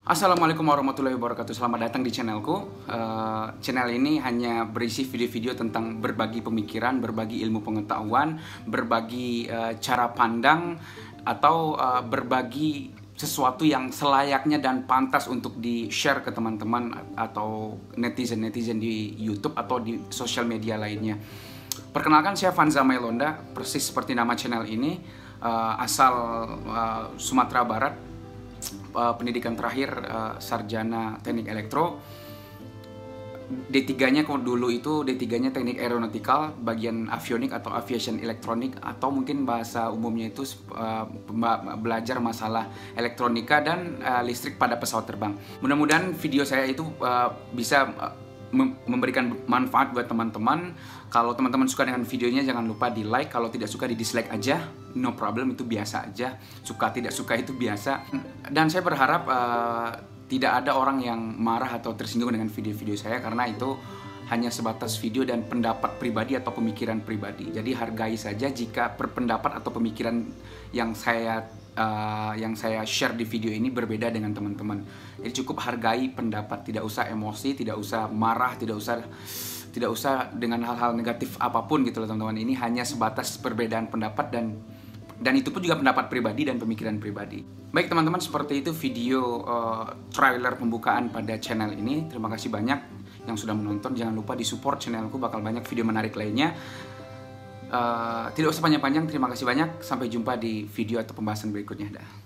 Assalamualaikum warahmatullahi wabarakatuh. Selamat datang di channelku. Channel ini hanya berisi video-video tentang berbagi pemikiran, berbagi ilmu pengetahuan, berbagi cara pandang, atau berbagi sesuatu yang selayaknya dan pantas untuk di-share ke teman-teman atau netizen-netizen di YouTube atau di sosial media lainnya. Perkenalkan, saya Vanza Mailonda, persis seperti nama channel ini, asal Sumatera Barat. Pendidikan terakhir sarjana teknik elektro. D3-nya dulu itu D3-nya teknik aeronautikal, bagian avionik atau aviation elektronik, atau mungkin bahasa umumnya itu belajar masalah elektronika dan listrik pada pesawat terbang. Mudah-mudahan video saya itu bisa memberikan manfaat buat teman-teman. Kalau teman-teman suka dengan videonya, jangan lupa di like. Kalau tidak suka, di dislike aja, no problem, itu biasa aja. Suka tidak suka itu biasa. Dan saya berharap tidak ada orang yang marah atau tersinggung dengan video-video saya, karena itu hanya sebatas video dan pendapat pribadi atau pemikiran pribadi. Jadi hargai saja jika berpendapat atau pemikiran yang saya share di video ini berbeda dengan teman-teman. Jadi cukup hargai pendapat, tidak usah emosi, tidak usah marah, tidak usah dengan hal-hal negatif apapun gitu loh teman-teman. Ini hanya sebatas perbedaan pendapat, dan itu pun juga pendapat pribadi dan pemikiran pribadi. Baik teman-teman, seperti itu video trailer pembukaan pada channel ini. Terima kasih banyak yang sudah menonton. Jangan lupa di-support channelku, bakal banyak video menarik lainnya. Tidak usah panjang-panjang, terima kasih banyak. Sampai jumpa di video atau pembahasan berikutnya. Dah.